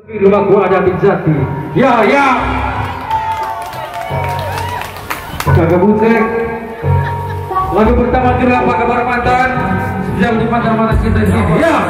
Di rumah gua ada Jati. Ya. Kagak bucek. Lagu pertama kira apa kabar mantan? Sejak di mantan kita di sini. Ya.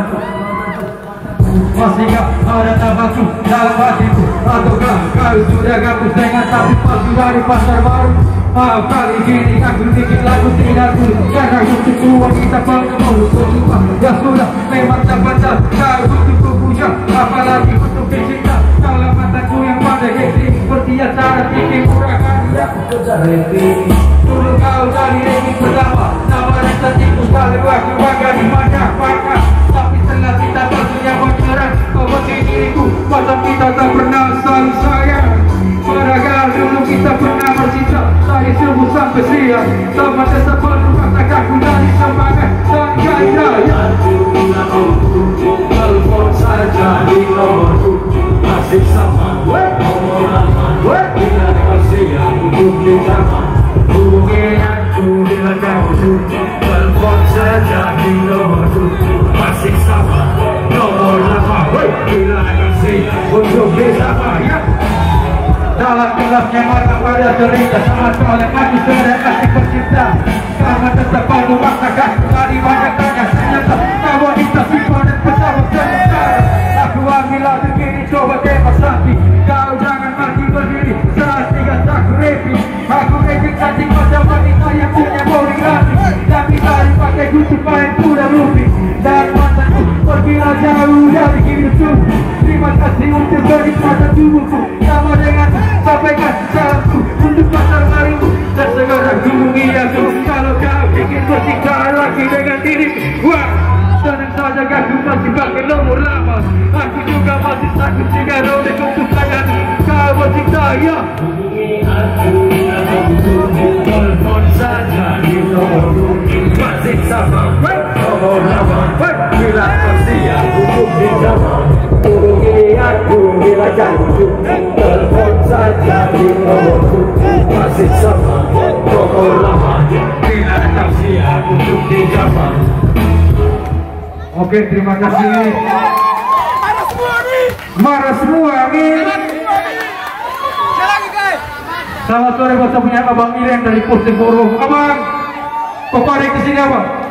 Masih gak ada namaku dalam hatiku, ataukah kau sudah gabus dengan tapi palsu dari pasar baru? Maaf kali ini aku bikin lagu tidak dulu, karena butuhku wanita pengemulu berdua. Ya sudah, memang tak pantas kau butuhku puja, apalagi untuk cinta. Kalau mataku yang pada gede seperti acara bikin murahkan dia rating. Dulu kau dari rating pertama, nama dan cantikku sekali waktu bangga di mana-mana. Tapi setelah kita palsunya beneran, kau bagi diriku, pasal kita tak pernah saling sayang. Padahal dulu kita pernah bercinta, saya sungguh sampai siang. Sama desa penuh kata-kataku dari semangat dan gairah. Telepon saja di nomorku, masih sama. Nomor lama, bila kasih aku di zaman. Hubungi aku bila kau suka. Telepon saja di nomorku, masih sama. Nomor lama, bila kasih untuk di zaman. Dalam gelapnya mata pada cerita sama soalnya kaki sudah kasih pencipta. Karena tetap aku maksakan dari banyak tanya, ternyata kau wanita simpel dan pesawat sementara. Aku ambil begini coba tembak sakti. Kau jangan mati berdiri saat tiga aku repi. Aku repi cantik macam wanita yang punya body rapi. Tapi tadi pakai guci main pura rupi. Dan mantanku pergilah jauh dari hidupku. Terima kasih untuk bernikmatan tubuhku. Sama dengan sampaikan salamku untuk pasar marimu. Dan segera hubungi aku kalau kau ingin bertingkah lagi dengan dirimu. Wah, tenang saja aku masih pakai nomor lama. Aku juga masih takut jika robek untuk tangan. Kau bercinta ya. Hubungi aku telepon saja di nomorku masih sama. Nomor lama bila kasih aku di zaman. Hubungi aku bila janji. Telepon saja di nomorku masih sama. Nomor lama bila kasih aku di zaman. Oke, terima kasih. Marah semua nih. Selamat sore buat punya Abang Iren dari Posting Forum. Abang, kok pada kesini abang?